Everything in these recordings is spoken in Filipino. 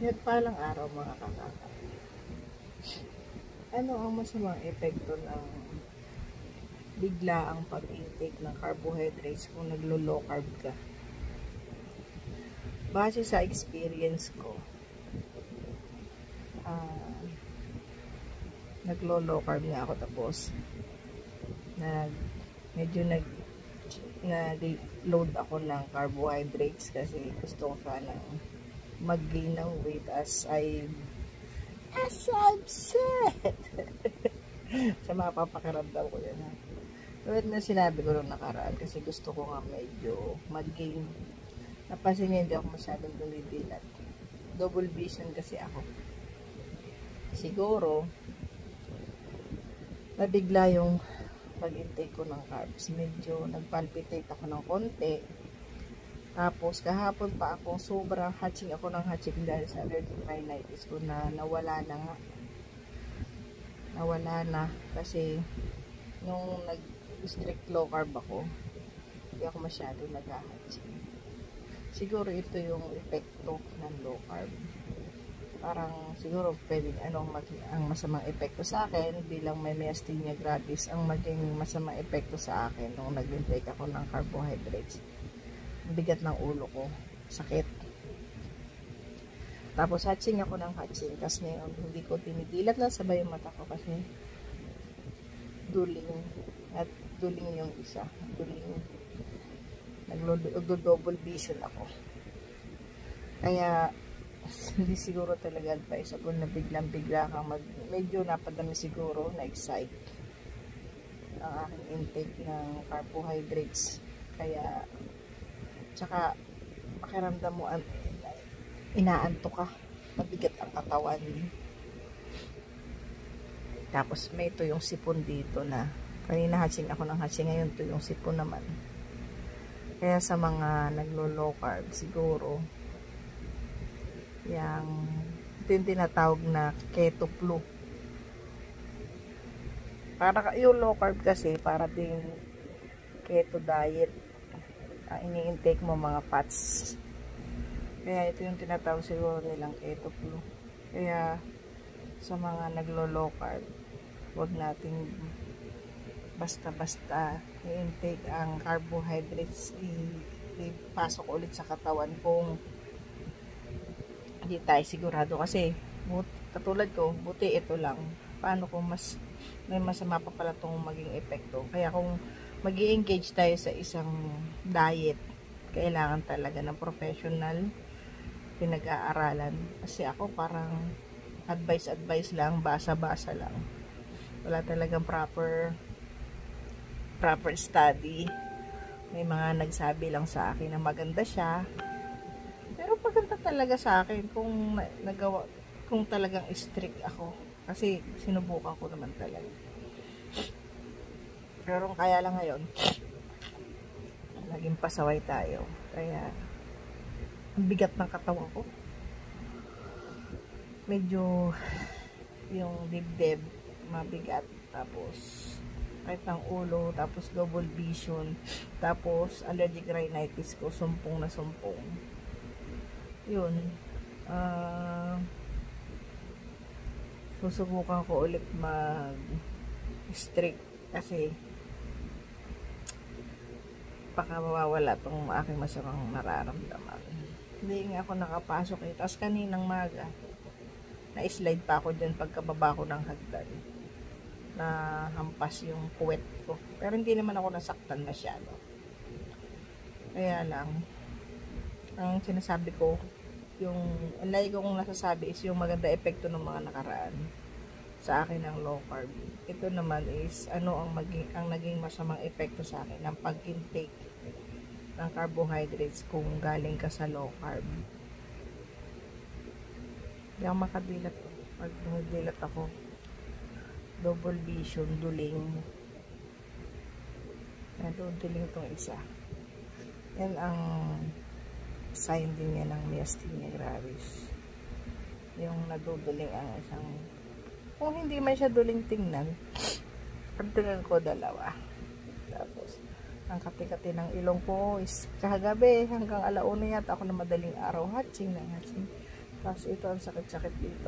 Nga't palang araw mga kakaka. Ano ang masamang epekto ng bigla ang pag-intake ng carbohydrates kung naglo-low carb ka? Base sa experience ko, naglo-low carb nga ako tapos medyo nag-load ako ng carbohydrates kasi gusto ko sana mag-gain ng weight as I'm set. Sa mapapakiramdam ko yan. Tulad na sinabi ko nung nakaraan kasi gusto ko nga medyo mag-gain. Napansin niya hindi ako masyadong dumidilat. Double vision kasi ako. Siguro, nabigla yung pag-intake ko ng carbs. Medyo nagpalpitate ako ng konti. Tapos, kahapon pa ako, sobrang hatching ako ng hatching dahil sa allergic rhinitis ko na nawala na nga. Nawala na. Kasi, nung nag-strict low carb ako, hindi ako masyado nag-hatching. Siguro ito yung epekto ng low carb. Parang siguro pwedeng ang masamang epekto sa akin bilang may myasthenia gravis ang maging masamang epekto sa akin nung nag-intake ako ng carbohydrates. Bigat ng ulo ko, sakit. Tapos hatching ako ng hatching kasi ngayon hindi ko tinidilat na sabay yung mata ko kasi duling at duling yung isa, duling nagdo-double vision ako. Kaya hindi siguro talaga advisable na biglang-bigla kang medyo napadami siguro na excite ang aking intake ng carbohydrates. Kaya tsaka pakiramdam mo inaantok ka, mabigat ang katawan. Tapos may ito yung sipon dito na kanina hatching ako ng hatching, ngayon ito yung sipon naman. Kaya sa mga naglo-low carb siguro ito yung tinatawag na keto flu. Para yung low carb kasi para din keto diet. Ini-intake mo mga fats. Kaya ito yung tinatawag siguro nilang keto flu. Kaya sa mga naglo-low carb, huwag nating basta-basta i-intake ang carbohydrates, ipasok ulit sa katawan kung hindi tayo sigurado kasi katulad ko, buti ito lang. Paano kung may masama pa pala itong maging epekto? Kaya kung mag-i-engage tayo sa isang diet, kailangan talaga ng professional pinag-aaralan. Kasi ako parang advice lang, basa-basa lang. Wala talagang proper study. May mga nagsabi lang sa akin na maganda siya. Pero maganda talaga sa akin kung talagang strict ako. Kasi sinubukan ko naman talaga. Pero kaya lang ngayon, naging pasaway tayo. Kaya, ang bigat ng katawan ko. Medyo, yung dibdib, mabigat. Tapos, kahit ng ulo, tapos double vision. Tapos, allergic rhinitis ko, sumpong na sumpong. Yun. Susubukan ko ulit mag-strict kasi baka mawawala tong aking masamang nararamdaman. Hindi nga ako nakapasok eh. Tapos kaninang maga, na-slide pa ako dyan pagkababa ko ng hagdan. Na hampas yung puwet ko. Pero hindi naman ako nasaktan masyado. Kaya lang, ang sinasabi ko, ang lagi kong nasasabi is yung maganda epekto ng mga nakaraan sa akin ng low carb. Ito naman is ang naging masamang epekto sa akin ng pag-intake ng carbohydrates kung galing ka sa low carb. Hindi ako makadilat. Pag nadilat ako, double vision, duling. Duling itong isa. Yan ang sign din niya ng myasthenia gravis. Yung naduduling ang isang, kung hindi man siya duling tingnan, pagtingnan ko dalawa. Tapos, ang kati-kati ng ilong ko is kagabi hanggang alauna yata ako na madaling araw hatching. Tapos ito ang sakit-sakit dito.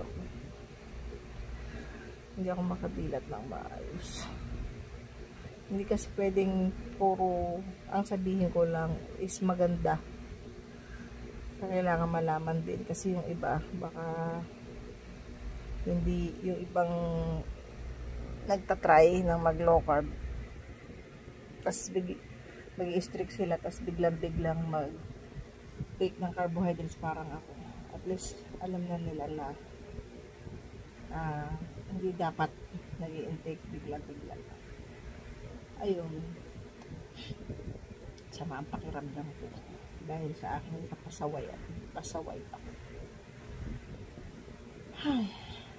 Hindi ako makadilat ng maayos. Hindi kasi pwedeng puro ang sabihin ko lang is maganda. So, kailangan malaman din kasi yung iba baka hindi, yung ibang nagtatry ng mag low carb tapos mag-strict sila tapos biglang mag take ng carbohydrates parang ako. At least alam na nila na hindi dapat nag-i-intake bigla-bigla. Ayun, sama ang pakiramdam ko dahil sa aking kapasawayan. Pasaway ako. Ay.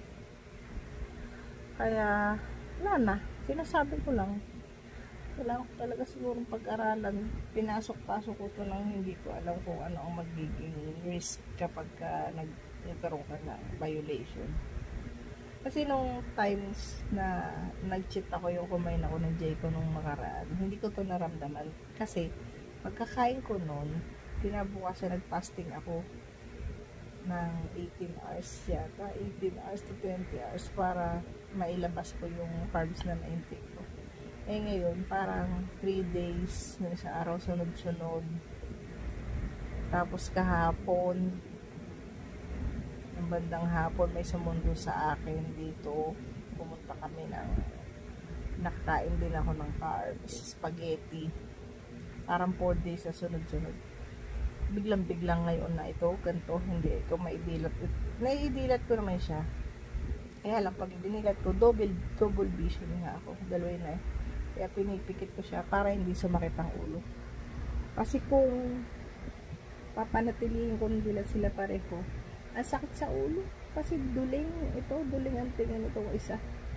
Kaya, wala na. Sinasabi ko lang. Kailangan ko talaga sigurong pag-aralan. Pinasok-pasok ko ito nang hindi ko alam kung ano ang magiging risk kapag nagkaroon ka ng violation. Kasi nung times na nag-cheat ako yung kumain ako ng Jayco nung makaraan, hindi ko to naramdaman. Kasi, pagkakain ko nun, kinabukasan nag-fasting ako ng 18 hours yata, 18 hours to 20 hours para mailabas ko yung carbs na na-intake ko. Eh ngayon, parang 3 days na isang araw sunod-sunod. Tapos kahapon, ang bandang hapon, may sumundo sa akin dito. Pumunta kami nakakain din ako ng carbs, spaghetti. Parang 4 days sa sunod-sunod. Biglang ngayon na ito, ganito, hindi ito maidilat. Naidilat ko naman siya. Kaya lang, pag dinilat ko, double vision nga ako. Dalawa na eh. Kaya pinipikit ko siya para hindi sumakit ang ulo. Kasi kung papanatilihin ko ng dilat sila pareho, ang sakit sa ulo. Kasi duling ang tingin itong isa.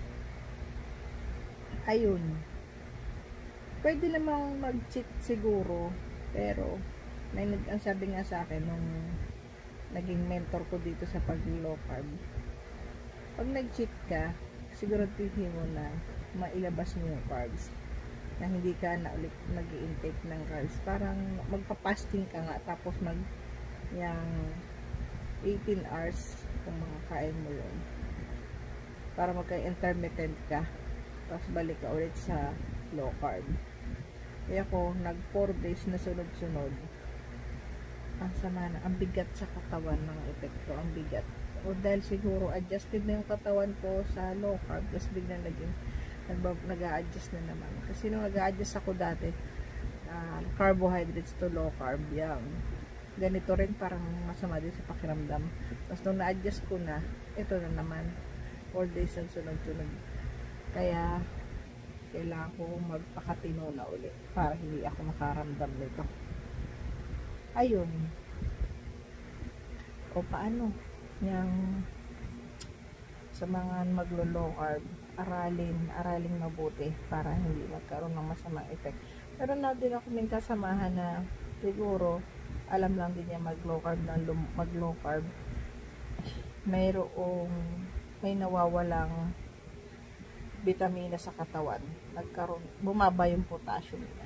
Ayun. Pwede namang mag-cheat siguro, pero ang sabi nga sa akin nung naging mentor ko dito sa pag-low carb, pag nag-cheat ka, siguraduhin mo na mailabas mo yung carbs, na hindi ka na ulit mag-i-intake ng carbs. Parang magpa-fasting ka nga, tapos yung 18 hours kung makakain mo yun, para magka-intermittent ka, tapos balik ka ulit sa low carb. Kaya ako, nag 4 days na sunod-sunod, ang sama na, ang bigat sa katawan ng epekto, ang bigat. O dahil siguro adjusted na yung katawan ko sa low carb, tapos biglang nag-a-adjust na naman. Kasi nung nag-a-adjust ako dati, carbohydrates to low carb, yan. Ganito rin, parang masama din sa pakiramdam. Tapos nung na-adjust ko na, ito na naman, 4 days ang sunod-sunod. Kaya, kailangan ko magpakatino na ulit para hindi ako makaramdam nito. Ayun. O paano? Yung sa mga maglo-low carb, aralin mabuti para hindi magkaroon ng masamang effect. Pero na din ako may kasamahan na siguro alam lang din niya mag-low carb na mag-low carb. May nawawalang vitamina sa katawan. Bumaba yung potassium niya.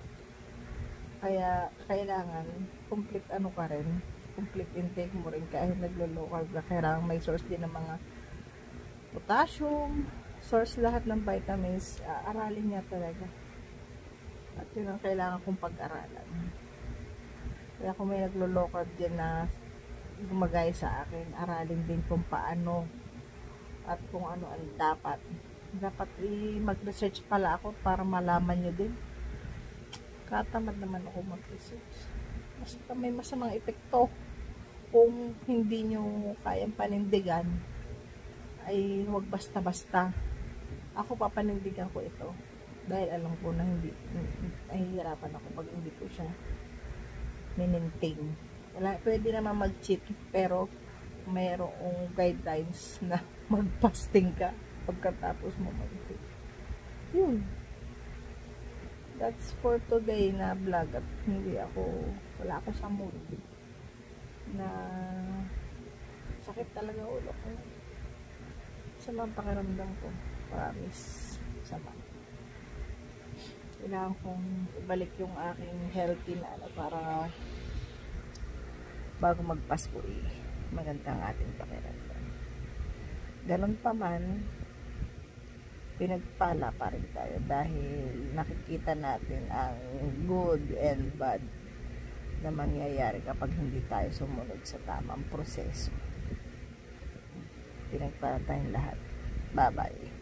Kaya kailangan complete complete intake mo rin kahit naglo-low carb na. Kailangan may source din ng mga potassium, source lahat ng vitamins, aralin niya talaga. At yun ang kailangan kong pag-aralan. Kaya kung may naglo-low carb din na gumagaya sa akin, aralin din kung paano at kung ano ang dapat mag-research pala ako para malaman nyo din. Katamad naman ako mag-research. Basta may masamang epekto. Kung hindi nyo kayang panindigan, ay huwag basta-basta. Ako papanindigan ko ito. Dahil alam ko na hihirapan ako pag hindi ko siya maintain. Pwede naman mag-cheat, pero mayroong guidelines na mag-fasting ka pagkatapos mo mag-cheat. Yun. That's for today na vlog. At wala ako sa mood na sakit talaga ulo ko. Sama ang pakiramdam ko. Promise. Sama. Kailangan kong ibalik yung aking healthy na para bago magpasko maganda ang ating pakiramdam. Ganun pa man, pinagpala pa rin tayo dahil nakikita natin ang good and bad na mangyayari kapag hindi tayo sumunod sa tamang proseso. Pinagpala tayong lahat. Bye-bye.